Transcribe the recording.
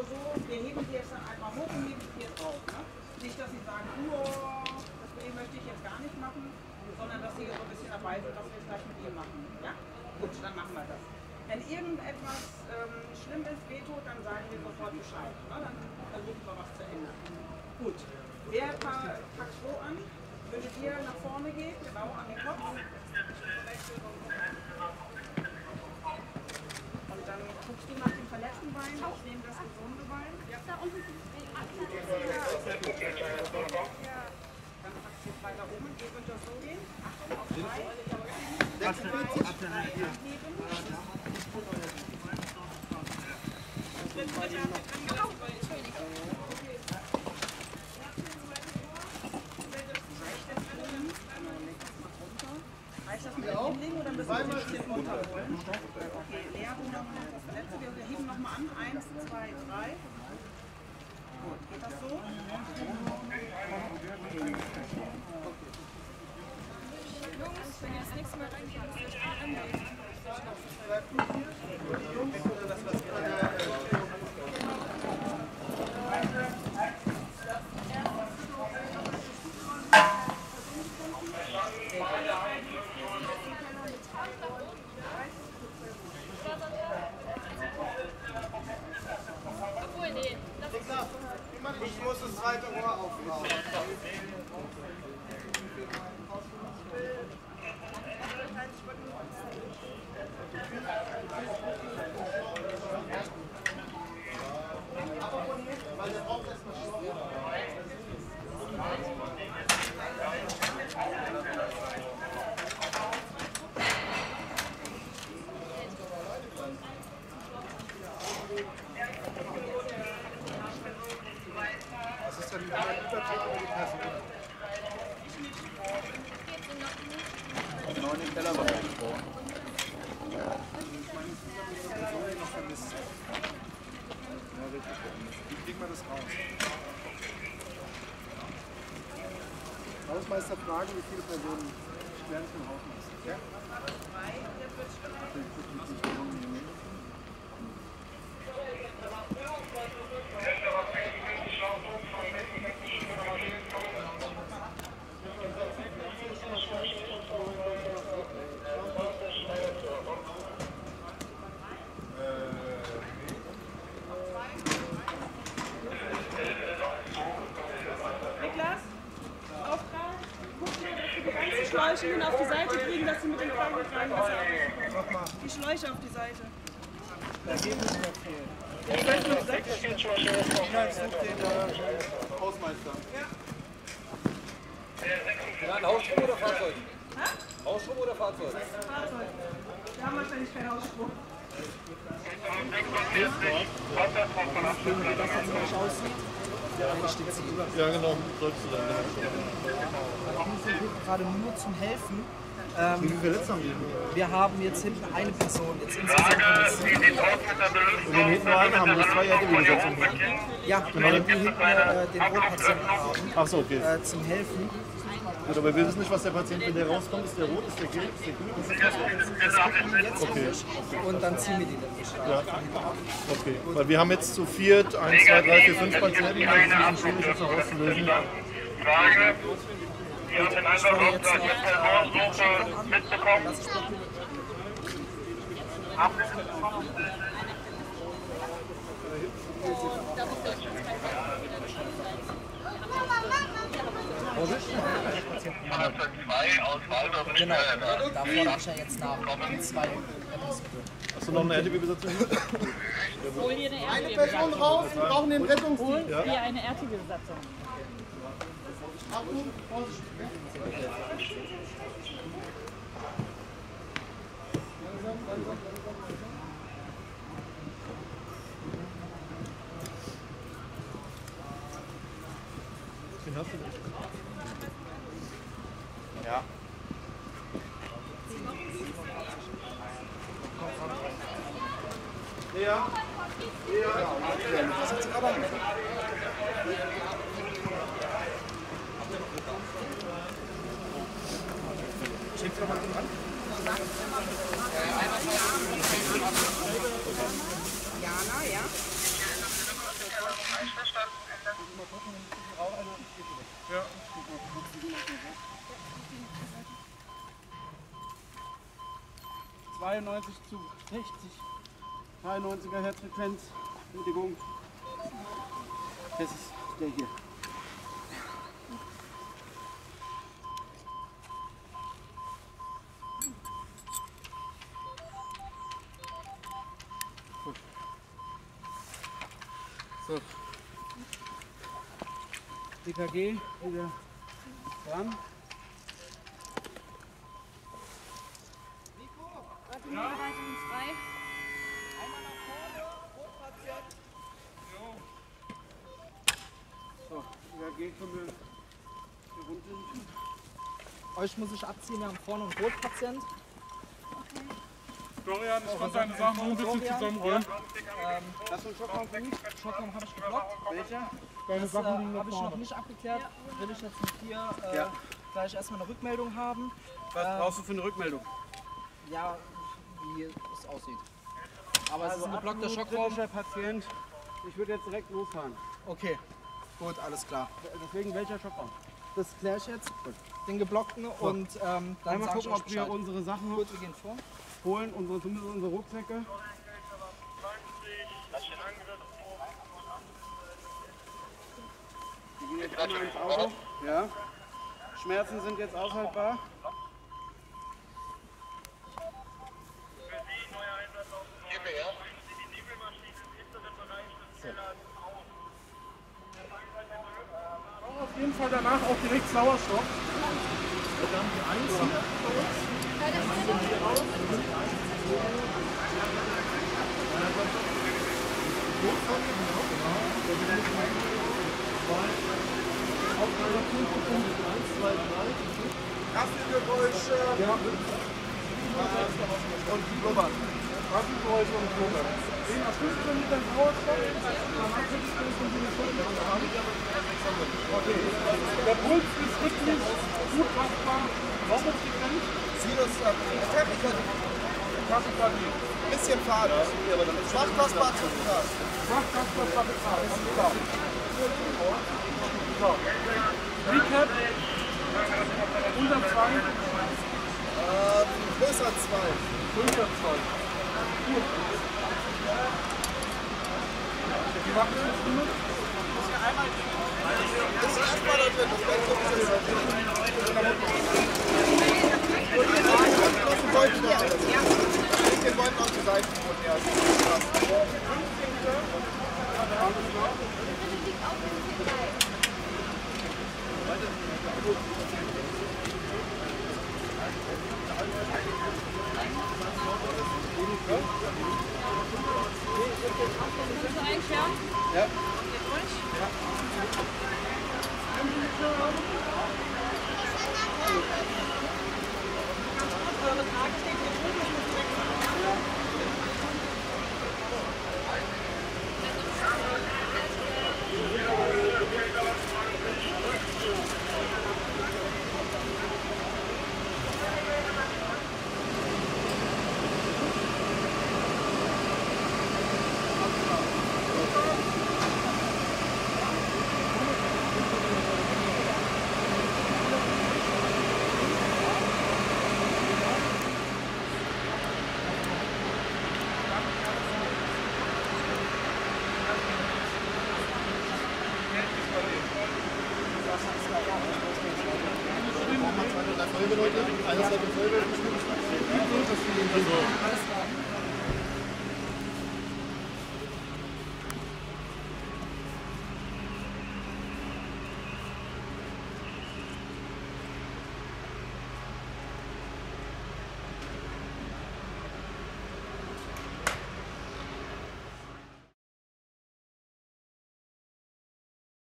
so, wir heben die jetzt dann einmal hoch und heben die hier drauf. Ne? Nicht, dass sie sagen, das möchte ich jetzt gar nicht machen, sondern dass sie so ein bisschen dabei sind, dass wir es gleich mit ihr machen. Ja? Gut, dann machen wir das. Wenn irgendetwas schlimm ist, wehtut, dann sagen wir sofort Bescheid. Ne? Dann versuchen wir was zu ändern. Gut, wer packt so an? Würdet ihr nach vorne gehen, genau an den Kopf? Und dann guckst du nach dem verletzten Bein, ich nehme das gesunde Bein. Ja. Da unten ist es. Dann packst du jetzt weiter um und ihr könnt das so gehen. Achtung, auf 3. 46 abheben. Reicht das mit dem Hinlegen oder müssen wir ein bisschen runterholen? Okay, Lea, du noch mal das letzte. Wir heben nochmal an. 1, 2, 3. Gut, geht das so? Jungs, wenn ihr das nächste Mal reingeht, müsst ihr euch anmelden. Ich muss das zweite Rohr aufbauen. Was ist denn die Übertritt oder die Person? Auf 9 im Keller war er gesprochen. Noch vermisst. Ja, richtig. Wie kriegen wir das raus? Hausmeister fragen, wie viele Personen werden vom Hausmeister. Ja? Niklas, Auftrag, guck mal, dass wir die ganzen Schläuche auf die Seite kriegen, dass sie mit dem Krankenwagen besser rauskommen. Die Schläuche auf die Seite. Da geben wir noch viel. Seid noch 6? Inhalt sucht den Hausmeister. Ja, ein Hausstrom oder Fahrzeug? Hä? Hausstrom oder Fahrzeug? Fahrzeug. Wir haben wahrscheinlich keinen Ausspruch. Ja, genau. Sollst du dann. Wir sind gerade nur zum Helfen. Wie viele Verletzte haben die? Wir haben jetzt hinten eine Person. Jetzt insgesamt Und wir hinten nur eine haben, das 2 RTW-Besetzungen. ja, weil die hinten den Rotpatienten haben Achso, okay. zum Helfen. Gut, aber wir wissen nicht, was der Patient, wenn der rauskommt, ist der rot, ist der gelb, ist der grün, ist der Das gucken wir jetzt Okay. und dann ziehen wir die nämlich Ja. Okay, weil wir haben jetzt zu viert 1, 2, 3, 4, 5 Patienten, das ist ein bisschen schwierig, das noch auszulösen. Frage. Wir haben den Einsatz auf der Personensuche mitbekommen. Genau, da fordere ich ja jetzt nach. 2 Hast du noch eine RTW-Besatzung? Hol dir eine Eine Person raus, wir brauchen den Rettungsdienst. Hol dir eine RTW-Besatzung. Achtung, Vorsicht. Den hast du nicht. Ja. Ja. Schickst du mal dran? Jana, ja? Ja. 92 zu 60. 93er Herzfrequenz. Entschuldigung. Das ist der hier. Gut. So. DKG wieder dran. Batteriebereitung frei. Einmal nach vorne, Rotpatient. So, DKG können wir hier runter. Euch muss ich abziehen, wir haben vorne einen Rotpatient. Florian, ich konnte deine Sachen ein bisschen zusammenrollen. Hast du einen Schockraum für mich? Schockraum habe ich geblockt. Welcher? Deine Das Sachen liegen habe ich noch noch vorne. nicht abgeklärt. Will ich jetzt mit dir Ja. gleich erstmal eine Rückmeldung haben. Was brauchst du für eine Rückmeldung? Ja, wie es aussieht. Aber es ist ein geblockter absolut Schockraum. kritischer Patient. Ich würde jetzt direkt losfahren. Okay, gut, alles klar. Deswegen welcher Schockraum? Das kläre ich jetzt. Den geblockten und dann Einmal sag ich gucken, euch ob wir Bescheid. unsere Sachen Gut, wir gehen vor. holen, zumindest unsere Rucksäcke. Die gehen jetzt einmal ins Auto. Ja. Schmerzen sind jetzt aushaltbar. Auf jeden Fall danach auch direkt Sauerstoff. Wir haben die 1 hier bei uns. Kaffeegeräusche und Blubbern. Kaffeegeräusche und Blubbern. 10 nach 15 Litern Sauerstoff. Danach wird es ein bisschen Schulter haben. Okay. Der Puls ist rhythmisch, gut machbar. Waumfrequenz. Sinus, Tachykardie. bisschen fad. Schwach kostbar zu krass. Schwachkasper, Tachykardie. Alles klar. So. Recap. Unter 2. Größer 2. Unter 2. Gut. Wie macht ihr das damit? Das ist erstmal da drin, das Ganze den Beutel auf die Seite von mir. Kannst du einscheren? Ja. Eure Frage steht hier drüben, ich muss direkt Leute, eine Seite Folge.